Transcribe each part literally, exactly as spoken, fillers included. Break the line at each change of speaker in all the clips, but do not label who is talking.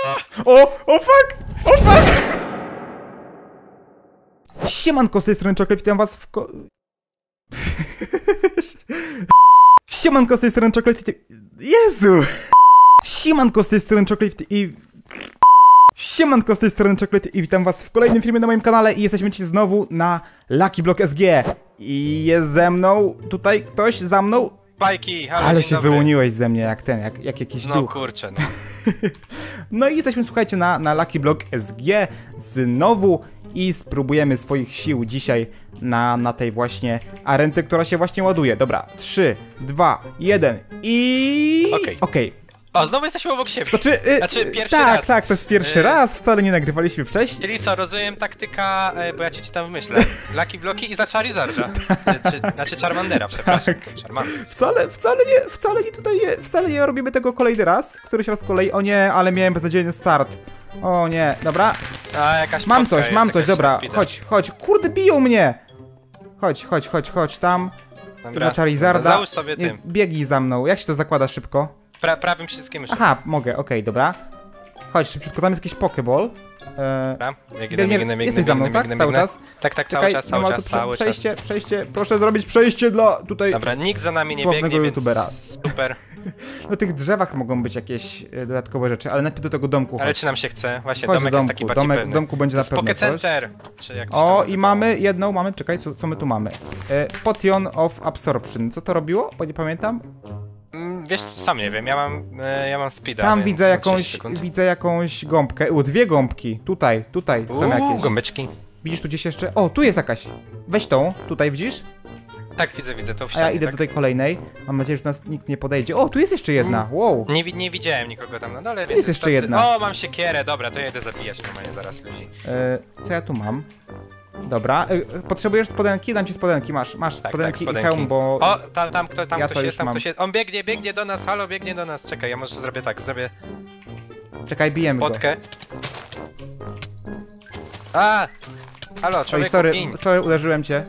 O, o fuck! O fuck! Siemanko, z tej strony Czoklet, witam was w ko... Siemanko, z tej strony Czoklet i... Jezu! Siemanko, z tej strony Czoklet i... Siemanko, z tej strony Czoklet i witam was w kolejnym filmie na moim kanale i jesteśmy dzisiaj znowu na Lucky Block S G. I jest ze mną tutaj ktoś za mną.
Bajki, halo,
ale
dzień
się
dobry.
wyłoniłeś ze mnie jak ten, jak, jak jakiś
no,
duch.
No kurczę, no.
No i jesteśmy, słuchajcie, na, na Lucky Block S G znowu i spróbujemy swoich sił dzisiaj na, na tej właśnie arence, która się właśnie ładuje. Dobra, trzy, dwa, jeden i...
Okej.
Okay. Okay.
O, znowu jesteśmy obok siebie.
Znaczy, y,
znaczy pierwszy
tak,
raz.
Tak, tak, to jest pierwszy y raz, wcale nie nagrywaliśmy wcześniej.
Czyli co, rozumiem taktyka, bo ja ci ci tam wymyślę. Lucky Bloki i za Charizarda. Czy, znaczy Charmandera, przepraszam.
Tak.
Charmander.
Wcale, wcale nie, wcale nie tutaj, nie, wcale nie robimy tego kolejny raz. Któryś raz kolei, o nie, ale miałem beznadziejny start. O nie, dobra.
A, jakaś
mam coś,
jest,
mam coś, dobra,
speeda.
chodź, chodź, kurde, biją mnie. Chodź, chodź, chodź, chodź tam.
Dobra.
Za Charizarda.
Załóż sobie tym.
Biegnij za mną, jak się to zakłada szybko?
Pra, prawym przyciskiem myszy.
Aha, mogę, okej, okay, dobra. Chodź, szybciutko, tam jest jakiś Pokeball.
Eee, dobra, biegnę,
biegnę,
biegnę, biegnę,
jesteś za mną,
biegnę,
tak?
biegnę,
Cały
biegnę.
czas?
Tak, tak,
Czekaj,
cały czas, cały
no,
czas,
tu
cały
przejście,
czas.
przejście, proszę zrobić przejście dla tutaj...
Dobra, nikt za nami nie
sławnego
biegnie, więc
youtubera.
super.
Na tych drzewach mogą być jakieś e, dodatkowe rzeczy, ale najpierw do tego domku chodź.
Ale czy nam się chce? Właśnie,
Chodź
domek
do domku.
jest taki bardziej
Domek,
pewny.
W domku będzie na pewno
Pocket
coś.
Center! Czy jak
O, i mamy jedną, mamy, czekaj, co, co my tu mamy? E, Potion of Absorption. Co to robiło? Bo nie pamiętam.
Mm, wiesz, sam nie wiem, ja mam, e, ja mam speeda.
Tam
więc
widzę jakąś,
sekund.
widzę jakąś gąbkę. U, dwie gąbki. Tutaj, tutaj są
Uuu,
jakieś.
gąbeczki.
Widzisz tu gdzieś jeszcze? O, tu jest jakaś. Weź tą, tutaj widzisz?
Tak, widzę, widzę, to w
A
ścianie,
ja idę
tak?
do tej kolejnej. Mam nadzieję, że nas nikt nie podejdzie. O, tu jest jeszcze jedna. Wow.
Nie, wi- nie widziałem nikogo tam na dole, więc...
jest jeszcze
tacy...
jedna.
O, mam siekierę, dobra, to ja idę zabijać normalnie zaraz ludzi.
E, co ja tu mam? Dobra, e, potrzebujesz spodenki? Dam ci spodenki, masz, masz
Tak,
spodenki,
tak, spodenki
i hełm, bo...
O, tam, tam, kto, tam
Ja
ktoś
to
jest,
już
tam
mam.
ktoś jest. On biegnie, biegnie do nas, halo, biegnie do nas. Czekaj, ja może zrobię tak, zrobię
Czekaj, bijemy
potkę. A! Halo,
go. Oj,
człowieku,
sorry,
gin.
sorry, uderzyłem cię.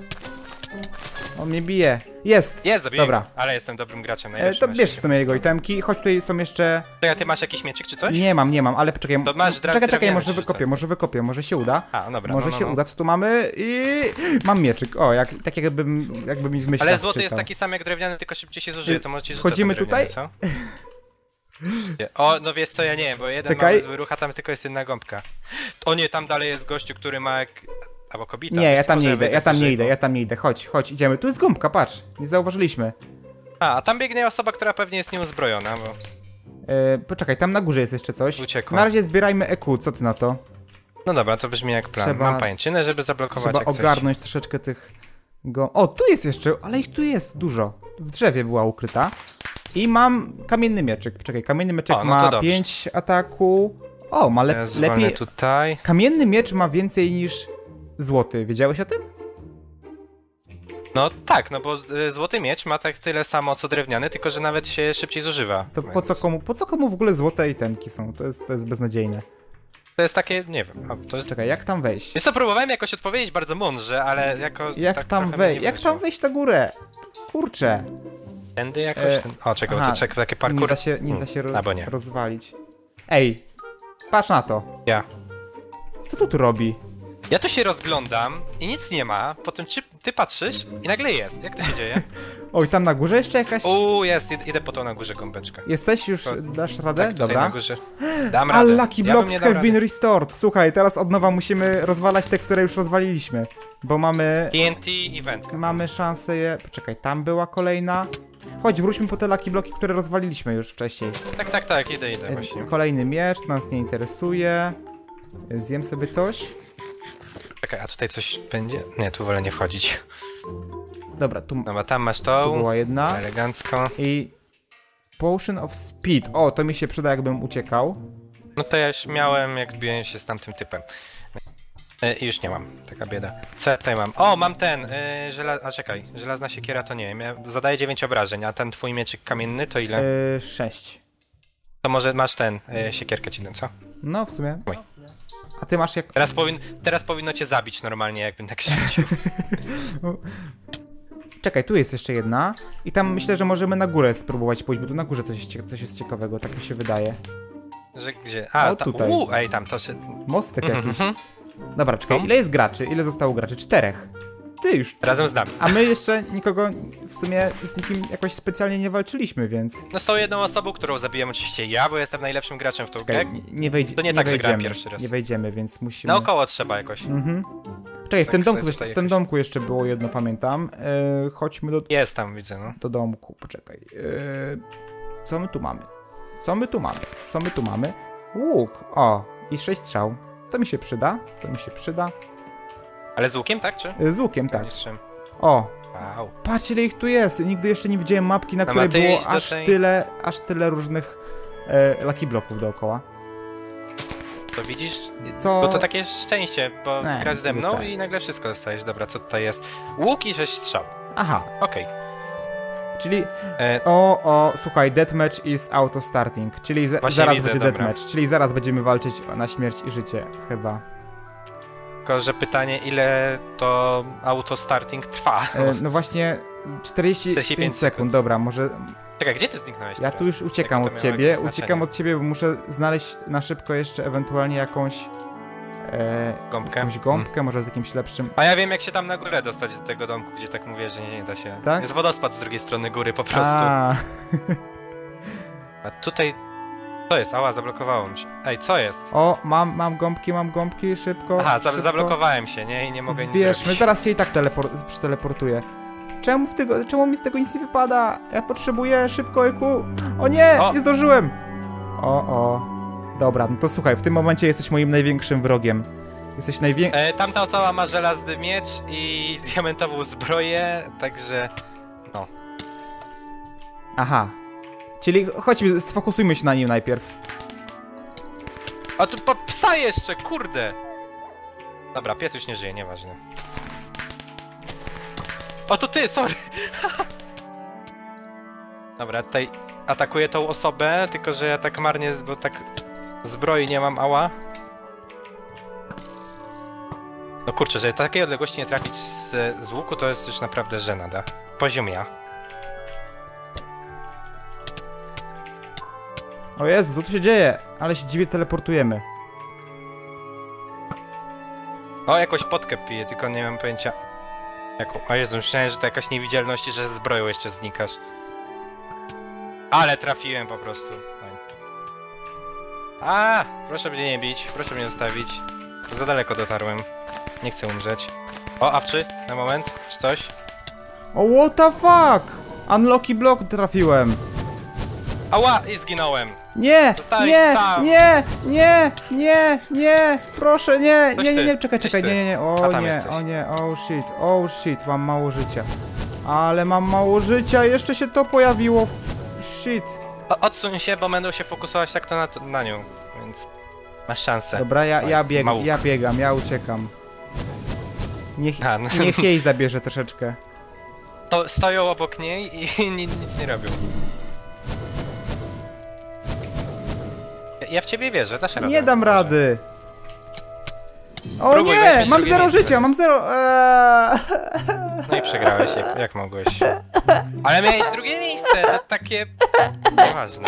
On mnie bije. Jest!
Jest, zabiję
Dobra.
go, ale jestem dobrym graczem,
E,
najlepszym
to
na
bierz w
świecie.
sumie jego itemki. Chodź, tutaj są jeszcze...
Czekaj, ty masz jakiś mieczyk czy coś?
Nie mam, nie mam, ale poczekaj.
To masz dra-
czekaj, czekaj,
drewniany
może
czy
wykopię,
coś?
może wykopię, może się uda.
A, dobra,
Może
no, no,
się
no.
uda, co tu mamy? I... Mam mieczyk, o, jak, tak jakbym, jakbym mi w myślach
Ale złoty
czytał.
jest taki sam jak drewniany, tylko szybciej się zużyje, to może ci życzę
Wchodzimy
ten
tutaj?
drewniany, co? O, no wiesz co, ja nie wiem, bo jeden
Czekaj.
mały zły ruch, a tam tylko jest jedna gąbka. O nie, tam dalej jest gościu, który ma jak... Albo kobieta.
Nie,
wiesz
ja
co,
tam
może
nie idę,
wejdę
ja tam nie
wyżej,
idę,
bo-
ja tam nie idę. Chodź, chodź, idziemy. Tu jest gąbka, patrz. Nie zauważyliśmy.
A, a tam biegnie osoba, która pewnie jest nieuzbrojona, bo...
E, poczekaj, tam na górze jest jeszcze coś.
Uciekła.
Na razie zbierajmy E Q, co ty na to?
No dobra, to brzmi jak plan.
Trzeba-
Mam pajęczynę, żeby zablokować
Trzeba
jak coś.
ogarnąć troszeczkę tych... Go... O, tu jest jeszcze, ale ich tu jest dużo. W drzewie była ukryta. I mam kamienny mieczyk. Czekaj, kamienny mieczek
O, no to
ma
dobrze.
pięć ataku. O, ma le
Ja zwolnę
lepiej...
tutaj.
Kamienny miecz ma więcej niż złoty. Wiedziałeś o tym?
No tak, no bo z- złoty miecz ma tak tyle samo co drewniany, tylko że nawet się szybciej zużywa.
To po
więc
co komu, po co komu w ogóle złote itemki są? To jest, to jest beznadziejne.
To jest takie, nie wiem, a to jest...
Czekaj, jak tam wejść?
Jest to, próbowałem jakoś odpowiedzieć bardzo mądrze, ale jako...
Jak
tak
tam
trochę mi
wejść?
nie
Jak
wyszło.
tam wejść na górę? Kurczę.
Tędy jakoś?
E,
ten... O, czekaj, bo
aha,
to czekaj, takie
Nie
parkour.
da się, nie da
Hmm,
się ro
albo nie.
rozwalić. Ej, patrz na to.
Ja.
Co tu tu robi?
Ja tu się rozglądam i nic nie ma, potem ty, ty patrzysz i nagle jest. Jak to się dzieje?
Oj, tam na górze jeszcze jakaś...
Uuu, jest, id- idę po tą na górze gąbeczkę.
Jesteś już,
To-
dasz radę?
Tak, tutaj
Dobra.
na górze. Dam
A
radę.
Lucky
Ja bym
Blocks
nie dał
have been
rady.
restored. Słuchaj, teraz od nowa musimy rozwalać te, które już rozwaliliśmy. Bo mamy...
T N T event.
Mamy szansę je... Poczekaj, tam była kolejna. Chodź, wróćmy po te Lucky Bloki, które rozwaliliśmy już wcześniej.
Tak, tak, tak, idę, idę właśnie.
Kolejny miecz, to nas nie interesuje. Zjem sobie coś.
Czekaj, a tutaj coś będzie? Nie, tu wolę nie wchodzić.
Dobra, tu,
Dobra, tam masz
tu
tą.
była jedna.
Elegancko.
I... Potion of Speed. O, to mi się przyda, jakbym uciekał.
No to ja już miałem, jak biłem się z tamtym typem. E, I już nie mam, taka bieda. Co ja tutaj mam? O, mam ten, e, żela... a czekaj, żelazna siekiera to nie wiem, ja zadaję dziewięć obrażeń, a ten twój mieczyk kamienny to ile?
Yy, sześć.
To może masz ten, e, siekierkę ci dam, co?
No, w sumie.
Oj.
A ty masz jak...
Teraz, powin... Teraz powinno cię zabić normalnie, jakbym tak świecił.
Czekaj, tu jest jeszcze jedna. I tam myślę, że możemy na górę spróbować pójść, bo tu na górze coś, jest cie- coś jest ciekawego, tak mi się wydaje.
Że gdzie? A,
O,
ta,
tutaj.
uu, ej, tam to się...
Mostek
Mhm,
jakiś.
mhm.
Dobra, czekaj,
Tom?
ile jest graczy? Ile zostało graczy? Czterech. Ty już.
Razem z nami.
A my jeszcze nikogo, w sumie z nikim jakoś specjalnie nie walczyliśmy, więc...
No z tą jedną osobą, którą zabiłem oczywiście ja, bo jestem najlepszym graczem w tą grę.
Czekaj, nie, nie, wejdzie,
To nie
nie
tak, że grałem
wejdziemy.
pierwszy raz.
Nie wejdziemy, więc musimy...
Naokoło trzeba jakoś.
Mhm. Czekaj, w
Tak
tym domku,
sobie
coś,
tutaj
w tym
jakoś-
domku jeszcze było jedno, pamiętam. E, chodźmy do,
Jest tam, widzę, no.
do domku, poczekaj. E, co my tu mamy? Co my tu mamy? Co my tu mamy? Łuk, o, i sześć strzał. To mi się przyda, to mi się przyda.
Ale z łukiem, tak, czy?
E, z łukiem, tak.
Mistrzem.
O,
Wow.
patrz ile ich tu jest. Nigdy jeszcze nie widziałem mapki, na
No,
której
ma ty
było
iść do
aż
tej-
tyle, aż tyle różnych e, lucky bloków dookoła.
To widzisz?
Co?
Bo to takie szczęście, bo
Nie,
grasz
nic
ze
nie
mną
dostałem.
i nagle wszystko dostajesz. Dobra, co tutaj jest? Łuk i sześć strzał.
Aha,
Okej.
czyli...
E,
O, o, słuchaj, deathmatch is auto starting, czyli za,
Właśnie
zaraz
widzę,
będzie
dobra.
deathmatch, czyli zaraz będziemy walczyć na śmierć i życie, chyba.
Tylko, że pytanie, ile to auto starting trwa?
E, no właśnie, czterdzieści pięć
czterdzieści pięć
sekund,
sekund.
dobra, może...
Czekaj, gdzie ty zniknąłeś
Ja
teraz?
tu już uciekam
Jakie to
od
miało
ciebie,
jakieś
uciekam
znaczenie?
od ciebie, bo muszę znaleźć na szybko jeszcze ewentualnie jakąś... E,
Gąbkę?
jakąś gąbkę, może z jakimś lepszym...
A ja wiem, jak się tam na górę dostać do tego domku, gdzie tak mówię, że nie, nie da się.
Tak?
Jest wodospad z drugiej strony góry po prostu.
A,
A tutaj... Co jest? Ała, zablokowało mi się. Ej, co jest?
o, mam, mam gąbki, mam gąbki, szybko,
Aha, za
szybko.
zablokowałem się, nie? I nie mogę nic
Zbierzmy,
zrobić.
zaraz cię i tak telepor przeteleportuję. Czemu, w tego, czemu mi z tego nic nie wypada? Ja potrzebuję szybko, Eku. O nie,
O!
nie zdążyłem. O, o. Dobra, no to słuchaj, w tym momencie jesteś moim największym wrogiem. Jesteś największym...
E, tamta osoba ma żelazny miecz i diamentową zbroję, także... No.
Aha. Czyli chodźmy, sfokusujmy się na nim najpierw.
A tu po psa jeszcze, kurde! Dobra, pies już nie żyje, nieważne. O, to ty, sorry! Dobra, tutaj atakuję tą osobę, tylko że ja tak marnie, bo tak zbroi nie mam, ała. No kurczę, że takiej odległości nie trafić z, z łuku, to jest już naprawdę żenada. Poziomia.
O Jezu, co tu się dzieje? Ale się dziwnie teleportujemy.
O, jakąś potkę piję, tylko nie mam pojęcia jaką. O Jezu, myślałem, że to jakaś niewidzialność i że ze zbroją jeszcze znikasz. Ale trafiłem po prostu. A, proszę mnie nie bić, proszę mnie zostawić. Za daleko dotarłem. Nie chcę umrzeć. O, awczy, na moment, czy coś?
O, what the fuck? Unlucky block trafiłem.
Ała, i zginąłem.
Nie,
Zostałeś
nie,
sam.
nie, nie, nie, nie, proszę, nie,
Coś
nie, nie,
ty,
nie, czekaj,
coś
czekaj,
ty.
nie, nie, nie,
A
o
tam
nie,
jesteś.
o nie, oh shit, oh shit, mam mało życia. Ale mam mało życia, jeszcze się to pojawiło, shit.
O, odsuń się, bo będą się fokusować tak to na, na nią, więc masz szansę.
Dobra, ja, ja
Oj,
biegam,
małuk.
ja biegam, ja uciekam. Niech,
A, no.
niech jej zabierze troszeczkę.
To stoją obok niej i ni- nic nie robią. Ja, ja w ciebie wierzę, dasz radę.
Nie dam
Może.
rady. O
Próbuj,
nie,
weźmiesz
mam
drugie
zero
miejsce.
życia, mam zero, eee.
No i przegrałeś, jak, jak mogłeś. Ale miałeś drugie miejsce, to takie... Nieważne.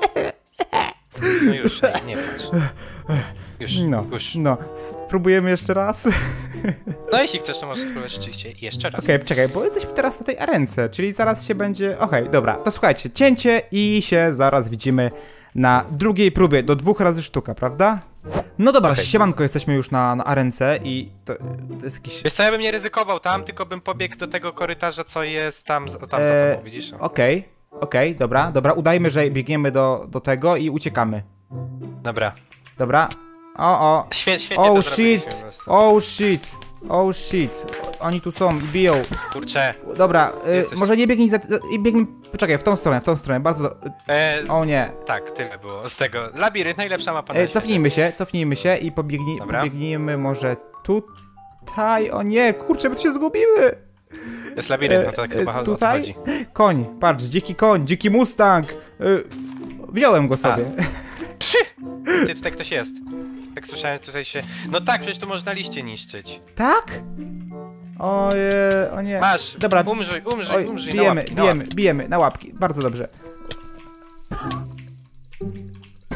No już, nie, nie patrz. Już,
No,
już.
no, spróbujemy jeszcze raz.
No jeśli chcesz, to możesz spróbować oczywiście jeszcze raz.
Okej, okay, czekaj, bo jesteśmy teraz na tej arence, czyli zaraz się będzie... Okej, okay, dobra, to słuchajcie, cięcie i się zaraz widzimy na drugiej próbie, do dwóch razy sztuka, prawda? No dobra,
Okej.
siemanko, jesteśmy już na, na arence i to, to jest jakiś...
Wiesz co, ja bym nie ryzykował tam, tylko bym pobiegł do tego korytarza, co jest tam, za- tam za
Eee,
tobą, widzisz?
Okej, okej, dobra, dobra, udajmy, że biegniemy do, do tego i uciekamy.
Dobra.
Dobra, o, o,
Świe, świetnie
oh
to zrobiliśmy po
shit,
prostu.
oh shit, oh shit, oni tu są i biją.
Kurczę.
Dobra, y,
Jesteś-
może nie biegnij za... i biegnij... Poczekaj, w tą stronę, w tą stronę, bardzo... Do...
E,
O nie.
tak, tyle było z tego. Labirynt, najlepsza mapa na
E,
świecie.
cofnijmy się, cofnijmy się i pobiegnij,
Dobra.
pobiegnijmy może tutaj... O nie, kurczę, my się zgubimy!
To jest labirynt, no to tak
E,
chyba
e,
o to
tutaj?
chodzi.
Koń, patrz, dziki koń, dziki mustang! E, wziąłem go sobie.
Przy! Ty, tutaj ktoś jest. Tak słyszałem, tutaj się... No tak, przecież tu można liście niszczyć.
Tak? O, je, o nie.
Masz,
Dobra,
umrzyj, umrzyj,
oj,
umrzyj,
bijemy,
na łapki, na
bijemy,
łapki.
bijemy, na łapki, bardzo dobrze.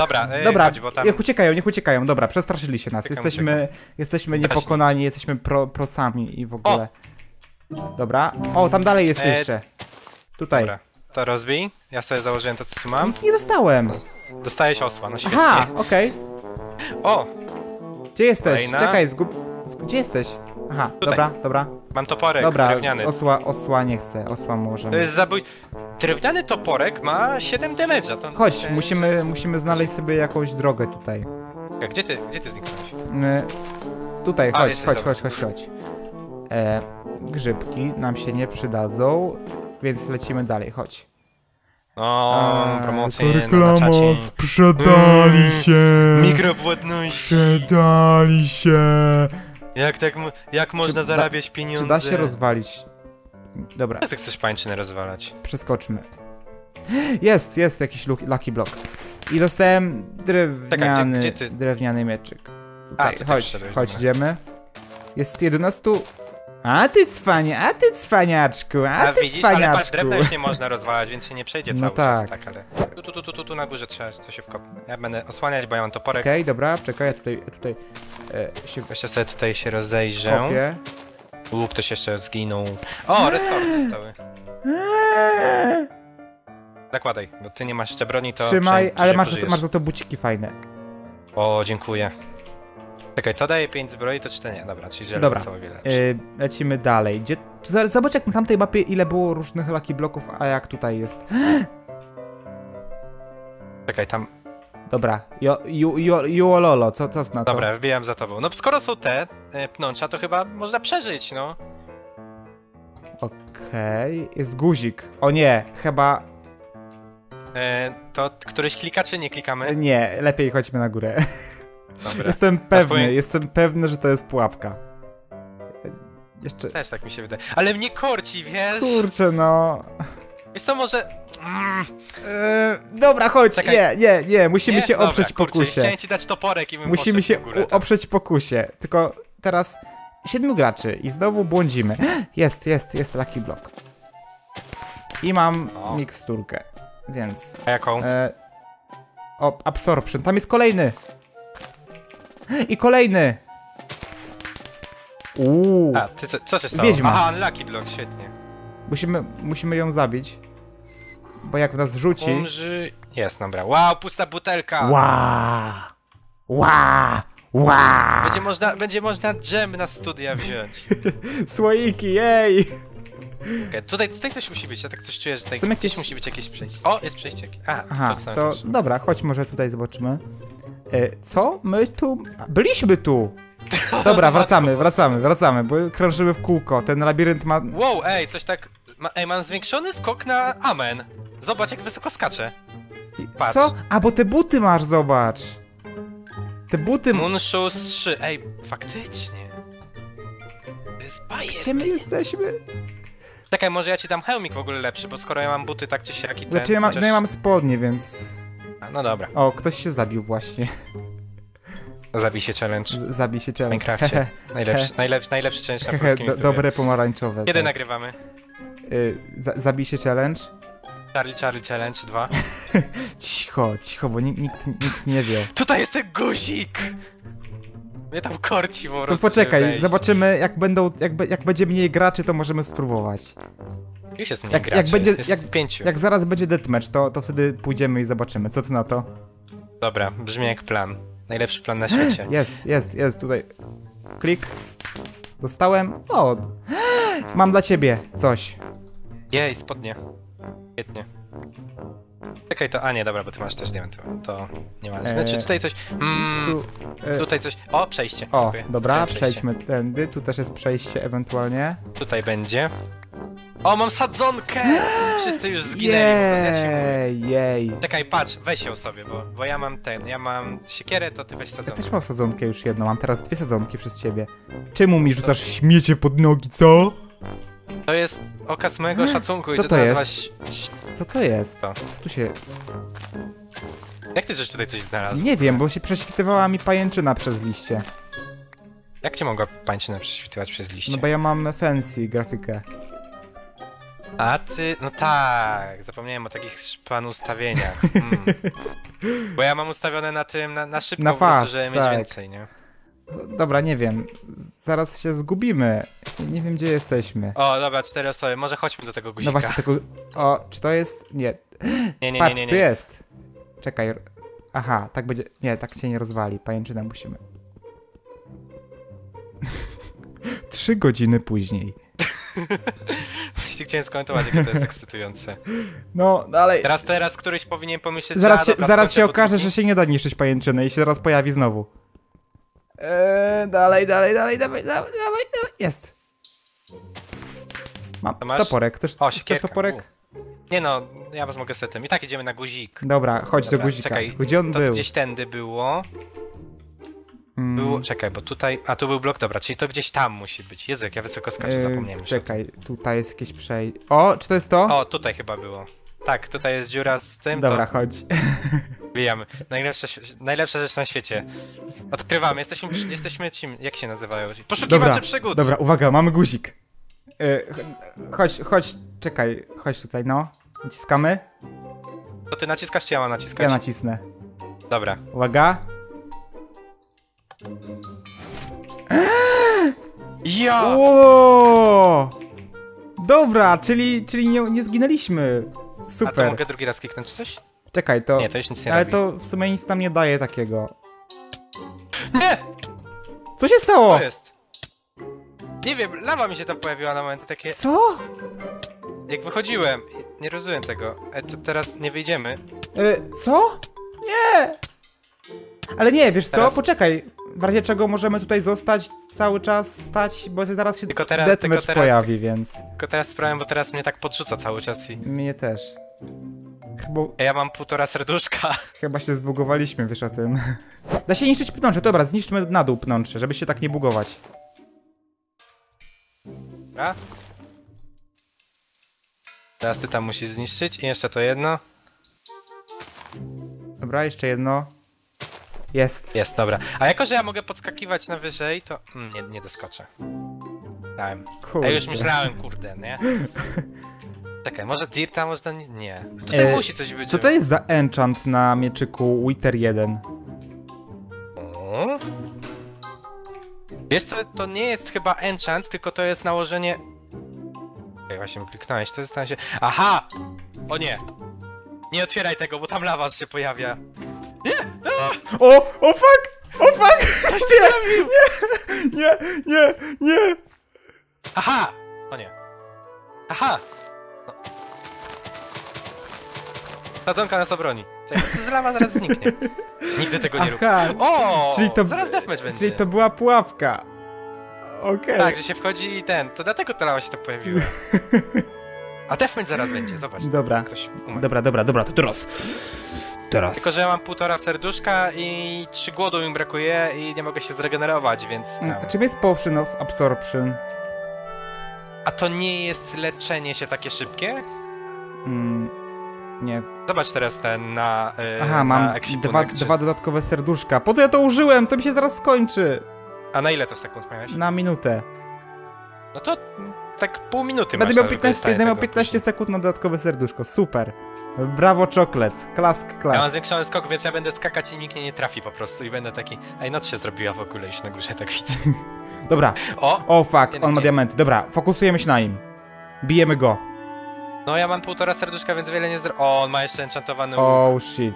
Dobra, yy,
Dobra,
chodź, bo tam...
niech uciekają, niech uciekają, dobra, przestraszyli się nas.
Uciekam,
Jesteśmy, jesteśmy niepokonani, jesteśmy pro, prosami i w ogóle. Dobra, o, tam dalej jest
E,
jeszcze. Tutaj.
Dobra, to rozbij. Ja sobie założyłem to, co tu mam.
Nic nie dostałem.
Dostajesz osła, no świetnie.
Aha, okej.
O,
Gdzie jesteś?
Kolejna.
Czekaj, zgub... zgub- Gdzie jesteś? Aha,
Tutaj.
dobra, dobra.
mam toporek
Dobra,
drewniany.
osła, osła nie chcę, osła może.
To jest zabój... Drewniany toporek ma siedem damage'a, to...
Chodź,
e,
musimy, musimy znaleźć sobie jakąś drogę tutaj.
Gdzie ty, gdzie ty zniknąłeś?
Y, tutaj,
A,
chodź,
jesteś,
chodź,
dobra.
chodź, chodź, chodź. E, grzybki nam się nie przydadzą, więc lecimy dalej, chodź.
O,
Eee,
promocje na czacie.
sprzedali
Mm,
się!
Mikropłatność.
Sprzedali się!
Jak tak, mo- jak można
da-
zarabiać pieniądze?
Czy da się rozwalić? Dobra,
Jak ty chcesz pańczyny rozwalać?
przeskoczmy. Jest, jest jakiś lu- lucky block. I dostałem drewniany,
gdzie- gdzie ty?
drewniany mieczyk. Tutaj,
tutaj
chodź,
wszedłeś,
chodź,
dobra.
idziemy. Jest jedenastu... A ty cwania, a ty cwaniaczku, a,
A
ty
widzisz, ale patrz,
cwaniaczku.
drewna już nie można rozwalać, więc się nie przejdzie
No
cały
tak.
czas, tak, ale... Tu, tu, tu, tu, tu, tu na górze trzeba to się wkop. Ja będę osłaniać, bo ja mam toporek.
Okej, dobra, czekaj, ja tutaj, ja tutaj e, się
Jeszcze sobie tutaj się rozejrzę.
kopię.
U, ktoś jeszcze zginął. O, restaury zostały. Zakładaj, bo ty nie masz jeszcze broni, to...
Trzymaj,
przynajmniej
ale masz,
pożyjesz.
masz za to buciki fajne.
O, dziękuję. Czekaj, to daje pięć zbroi, to cztery nie. Dobra, czyli żelazo
Dobra,
są o wiele lepsze.
E, lecimy dalej. Gdzie... tu za- Zobacz jak na tamtej mapie ile było różnych lucky bloków, a jak tutaj jest.
Czekaj, tam...
Dobra, jo, ju, ju, juololo, co, co na to?
Dobra, wbijam za tobą. No skoro są te e, pnącza, to chyba można przeżyć, no.
Okej, jest guzik. O nie, chyba...
E, to któryś klika, czy nie klikamy?
Nie, lepiej chodźmy na górę.
Dobra.
Jestem pewny,
powiem-
jestem pewny, że to jest pułapka. Jeszcze...
Też tak mi się wydaje. Ale mnie korci, wiesz?
Kurczę, no...
Wiesz co, może... Mm,
Eee, dobra, chodź,
Czekaj.
nie, nie, nie, musimy
nie?
się
Dobra,
oprzeć
kurczę,
pokusie.
Chciałem ci dać toporek i bym
Musimy
poszedł
się
w górę,
u-
tam.
oprzeć pokusie. Tylko teraz siedmiu graczy i znowu błądzimy. Jest, jest, jest lucky block. I mam
O.
miksturkę, więc...
A jaką?
E, o, absorption, tam jest kolejny. I kolejny. Uuu,
A, ty co, co się stało?
Wiedźma.
Aha, Lucky Block, świetnie.
musimy, musimy ją zabić. Bo jak nas rzuci...
Umrzy... Jest, dobra. Wow, pusta butelka!
Ła! Ła! Ła!
Będzie można, będzie można dżem na studia wziąć.
Słoiki, jej!
Okay, tutaj, tutaj coś musi być, ja tak coś czuję, że tutaj
Są
gdzieś
jakieś-
musi być jakieś przejście. O, jest przejście. A,
Aha,
to,
to dobra, chodź może tutaj zobaczymy. E, co? My tu... Byliśmy tu! Dobra, wracamy, wracamy, wracamy, bo krążymy w kółko. Ten labirynt ma...
Wow, ej, coś tak... Ma, ej, mam zwiększony skok na amen. Zobacz, jak wysoko skaczę. Patrz.
Co? A, bo te buty masz, zobacz. Te buty...
Moonshoes trzy. Ej, faktycznie. To jest bajer.
Gdzie my jesteśmy?
Czekaj, może ja ci dam hełmik w ogóle lepszy, bo skoro ja mam buty tak czy siak i ten...
Znaczy ja, ma,
chociaż-
no ja mam spodnie, więc...
No dobra,
O, ktoś się zabił właśnie.
zabij się challenge.
Z zabij się
W
ciałem.
Minecrafcie. Najlepszy, najlepszy, najlepszy challenge na polskim
Do,
YouTubie.
dobre pomarańczowe.
Kiedy
tak.
nagrywamy?
Y, za, zabij się challenge.
Charlie Charlie Challenge dwa.
Cicho, cicho, bo nikt, nikt, nikt nie wie.
Tutaj jest ten guzik! Mnie tam korci po
To
prostu.
poczekaj,
żeby wejść.
zobaczymy jak będą, jak, be- jak będzie mniej graczy, to możemy spróbować.
Już jest mniej
jak-
graczy,
jak będzie-
jest
jak-
pięciu.
Jak zaraz będzie deathmatch, to, to wtedy pójdziemy i zobaczymy. Co ty na to?
Dobra, brzmi jak plan. Najlepszy plan na świecie.
Jest, jest, jest tutaj. Klik. Dostałem. O! Mam dla ciebie coś.
Jej, spodnie. Świetnie. Czekaj, to... A nie, dobra, bo ty masz też diament. To nie ma... Znaczy
Eee,
tutaj coś... Mm,
Tu, e,
tutaj coś... O, przejście.
o,
Dziękuję.
dobra,
Tutaj przejście.
przejdźmy tędy. Tu też jest przejście ewentualnie.
Tutaj będzie. O, mam sadzonkę! Wszyscy już zginęli, po prostu ja ci mówię.
Jej, jej.
Czekaj, patrz, weź ją sobie, bo, bo ja mam ten, ja mam siekierę, to ty weź
Ja
sadzonkę.
też mam sadzonkę już jedną, mam teraz dwie sadzonki przez ciebie. Czemu mi rzucasz śmiecie pod nogi, co?
To jest okaz mojego szacunku i
Co
ty
to jest?
nazwaś...
Co to jest?
Co?
Co tu się...
Jak ty żeś tutaj coś znalazł?
Nie wiem, bo się prześwitywała mi pajęczyna przez liście.
Jak cię mogła pańczyna prześwitywać przez liście?
No bo ja mam fancy grafikę.
A ty, no tak, zapomniałem o takich szpan ustawieniach. Mm. Bo ja mam ustawione na tym, na, na szybko,
Na
po prostu,
fast,
żeby mieć
tak.
więcej, nie?
Dobra, nie wiem. Zaraz się zgubimy. Nie wiem, gdzie jesteśmy.
O, dobra, cztery osoby, może chodźmy do tego guzika.
No właśnie, tego... O, czy to jest... Nie.
Nie, nie,
Patrz,
nie, nie,
tu
nie.
jest. Czekaj. Aha, tak będzie... Nie, tak się nie rozwali. Pajęczynę musimy. Trzy godziny później.
Właśnie chciałem skomentować, jakie to jest ekscytujące.
No, dalej.
Teraz, teraz któryś powinien pomyśleć,
Zaraz
że...
się,
a, dobra,
zaraz się
skończę
okaże,
budynki.
że się nie da niszczyć pajęczyny i się zaraz pojawi znowu. Eee, dalej, dalej, dalej, dawaj, dawaj, dawaj, dawaj. Jest. Mam
To masz?
toporek. Chcesz,
O,
chcesz
siekierka.
toporek?
Nie no, ja was mogę setem. I tak idziemy na guzik.
Dobra, chodź
Dobra,
do guzika.
czekaj,
Tylko gdzie on
To
był?
gdzieś tędy było.
Mm,
Było, czekaj, bo tutaj, a tu był blok, dobra, czyli to gdzieś tam musi być. Jezu, jak ja wysoko skaczę,
eee,
zapomniałem już. o tym.
Czekaj, tutaj jest jakieś przejście. O, czy to jest to?
O, tutaj chyba było. Tak, tutaj jest dziura z tym,
Dobra,
to
chodź.
wbijamy. Najlepsza, świ- najlepsza rzecz na świecie. Odkrywamy, jesteśmy, przy- jesteśmy czym, jak się nazywają? Poszukiwacze
Dobra,
przygód.
dobra, uwaga, mamy guzik. Eee, ch- chodź, chodź, czekaj, chodź tutaj, no. Naciskamy?
To ty naciskasz, czy ja mam naciskać?
Ja nacisnę.
Dobra.
Uwaga.
Ja!
O! Dobra, czyli, czyli nie, nie zginęliśmy.
A to
Super.
mogę drugi raz kliknąć czy coś?
Czekaj, to...
Nie, to już nic nie
ale
robi.
to w sumie nic nam nie daje takiego.
Nie!
Co się stało?
To jest. Nie wiem, lawa mi się tam pojawiła na moment takie...
Co?
Jak wychodziłem, nie rozumiem tego. E, to teraz nie wyjdziemy.
Y, co? Nie! Ale nie, wiesz co?
Teraz-
Poczekaj. W razie czego możemy tutaj zostać cały czas stać, bo zaraz się
Tylko teraz-
deathmatch
tylko teraz-
pojawi, więc...
Tylko teraz sprawłem, bo teraz mnie tak podrzuca cały czas i...
Mnie też. Chyba,
Ja mam półtora serduszka.
chyba się zbugowaliśmy, wiesz o tym. Da się niszczyć pnącze, dobra, zniszczmy na dół pnącze, żeby się tak nie bugować.
Dobra. Teraz ty tam musisz zniszczyć i jeszcze to jedno.
Dobra, jeszcze jedno. Jest.
Jest, dobra. A jako, że ja mogę podskakiwać na wyżej, to... Mm, nie, nie doskoczę. Dałem.
Kurde.
Ja już myślałem, kurde, nie? Czekaj, może Dirta, może to nie... Nie. Tutaj
E,
musi coś być.
Co to jest za enchant na mieczyku Wither jeden?
O? Wiesz co, to nie jest chyba enchant, tylko to jest nałożenie... Okej, właśnie kliknąłeś, to jest tam się... Aha! O nie! Nie otwieraj tego, bo tam lawa się pojawia.
O! O fuck! O fuck! Nie! Nie! Nie! Nie!
Aha! O nie. Aha! No. Sadzonka nas obroni. Czekaj, to z lawa zaraz zniknie. Nigdy tego nie rób.
Aha!
O!
Czyli to-
Zaraz deathmatch będzie.
Czyli to była pułapka. Okej.
Tak, że się wchodzi i ten. To dlatego ta lawa się tam pojawiła. A deathmatch zaraz będzie, zobacz.
Dobra.
Ktoś umarł.
Dobra, dobra, dobra, to teraz. Teraz.
Tylko, że ja mam półtora serduszka i trzy głodu mi brakuje i nie mogę się zregenerować, więc...
Mm,
em.
Czym jest Potion of Absorption?
A to nie jest leczenie się takie szybkie?
Mm, nie.
Zobacz teraz ten na yy,
Aha,
na
mam
ekwipunek,
dwa,
czy...
dwa dodatkowe serduszka. Po co ja to użyłem? To mi się zaraz skończy.
A na ile to sekund miałeś?
Na minutę.
No to mm, tak pół minuty
Będę
masz
miał
na
piętnaście,
wykorzystanie
będę miał
tego
piętnaście
później.
sekund na dodatkowe serduszko. Super. Brawo, czoklet. Klask,
Ja mam
klask.
zwiększony skok, więc ja będę skakać i nikt mnie nie trafi po prostu i będę taki... Ej, noc się zrobiła w ogóle już na górze, tak widzę.
Dobra.
O!
O fuck,
Jednak
on ma
nie.
diamenty. Dobra, fokusujemy się na nim. Bijemy go.
No ja mam półtora serduszka, więc wiele nie zro... O, on ma jeszcze enchantowany łuk.
Oh shit.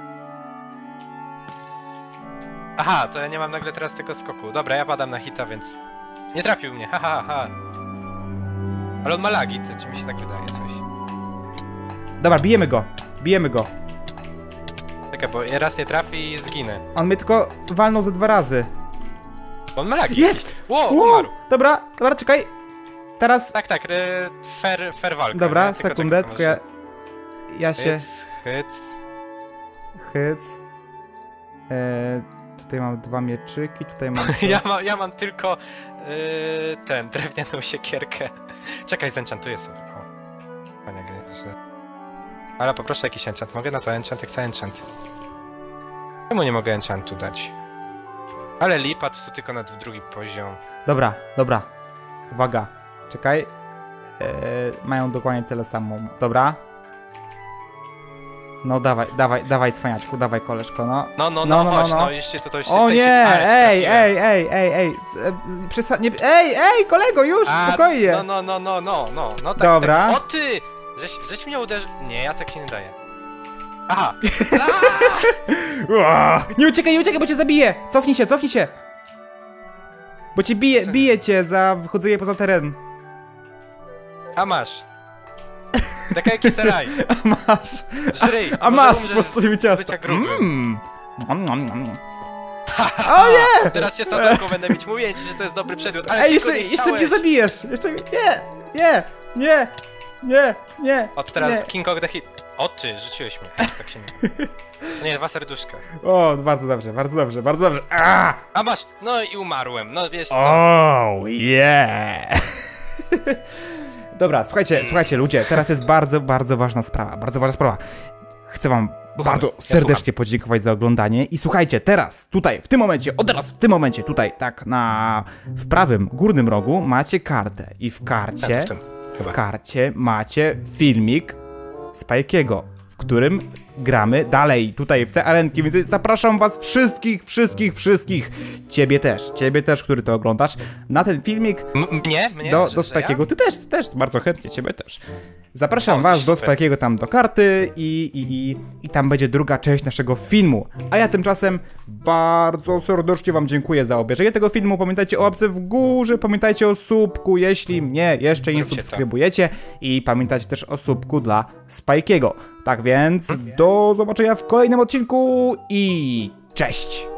Aha, to ja nie mam nagle teraz tego skoku. Dobra, ja padam na hita, więc... Nie trafił mnie, ha, ha, ha. Ale on ma lagi, to czy mi się tak wydaje coś.
Dobra, bijemy go. Bijemy go.
Czekaj, bo ja raz nie trafi i zginę.
On mnie tylko walnął ze dwa razy.
Bo on ma lagi.
Jest!
Ło,
Ło!
umarł.
Dobra, dobra, czekaj. Teraz...
Tak, tak, y, fair, fair walka.
Dobra,
nie? Tylko
sekundę,
czekaj,
tylko ja... Ja
to
się...
Hyc, hyc.
Hyc. E, tutaj mam dwa mieczyki, tutaj mam...
Ja, ma, ja mam tylko y, ten, drewnianą siekierkę. Czekaj, zenchantuję sobie. O. Panie gry, ale poproszę jakiś enchant. Mogę na to enchant? Jak chcę enchant. Czemu nie mogę enchantu dać? Ale lipa, to tylko na drugi poziom.
Dobra, dobra. Uwaga. Czekaj. mają dokładnie tyle samo. Dobra? No dawaj, dawaj, dawaj cwaniaczku, dawaj koleżko, no.
No, no, no, no, chodź, no, no, już się tutaj...
O nie, ej, ej, ej, ej, ej, Przesa nie, ej, ej, kolego, już,
A,
spokojnie.
No, no, no, no, no, no, no tak,
dobra.
Tak. O ty! Żeś, żeś mnie uderzył... Nie, ja tak się nie daję. Aha!
Nie uciekaj, nie uciekaj, bo cię zabiję! Cofnij się, cofnij się! Bo cię bije, bije cię za wychodzenie poza teren.
A masz. Taka jak saraj.
A masz.
Żryj.
A masz, po prostu ciasto. Mm. O nie!
Teraz cię sadzonką będę mieć mówić, że to jest dobry przedmiot. Ale
ej, jeszcze, jeszcze mnie zabijesz! Jeszcze nie, nie, nie, nie, nie.
Od teraz
nie.
King of the Hit. O ty, rzuciłeś mnie. Tak się nie... Nie, dwa serduszka.
O, bardzo dobrze, bardzo dobrze, bardzo dobrze. A,
A masz! No i umarłem, no wiesz co.
Oh, yeah! Dobra, słuchajcie, słuchajcie ludzie, teraz jest bardzo, bardzo ważna sprawa, bardzo ważna sprawa. Chcę wam
Słucham,
bardzo
ja
serdecznie
słucham.
podziękować za oglądanie i słuchajcie, teraz, tutaj, w tym momencie, od teraz, w tym momencie, tutaj, tak, na, w prawym, górnym rogu macie kartę i w karcie,
w tym,
w karcie macie filmik Spike'ego, w którym gramy dalej, tutaj w te arenki, więc zapraszam was wszystkich, wszystkich, wszystkich, ciebie też, ciebie też, który to oglądasz, na ten filmik.
M mnie? Mnie?
Do,
Że,
do
że
Spike'ego,
ja?
ty też, ty też, bardzo chętnie, ciebie też. Zapraszam
O,
was do
super.
Spike'ego tam do karty i, i, i, i tam będzie druga część naszego filmu. A ja tymczasem bardzo serdecznie wam dziękuję za obejrzenie tego filmu. Pamiętajcie o łapce w górze, pamiętajcie o subku, jeśli mnie jeszcze nie
Róbcie to.
subskrybujecie. I pamiętajcie też o subku dla Spike'ego. Tak więc do zobaczenia w kolejnym odcinku i cześć!